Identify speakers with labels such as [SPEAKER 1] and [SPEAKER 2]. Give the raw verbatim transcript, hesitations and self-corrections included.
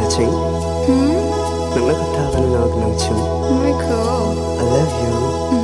[SPEAKER 1] ching.
[SPEAKER 2] Hmm?
[SPEAKER 1] Nang nakataka na ako ng chung.
[SPEAKER 2] Michael.
[SPEAKER 1] I love you.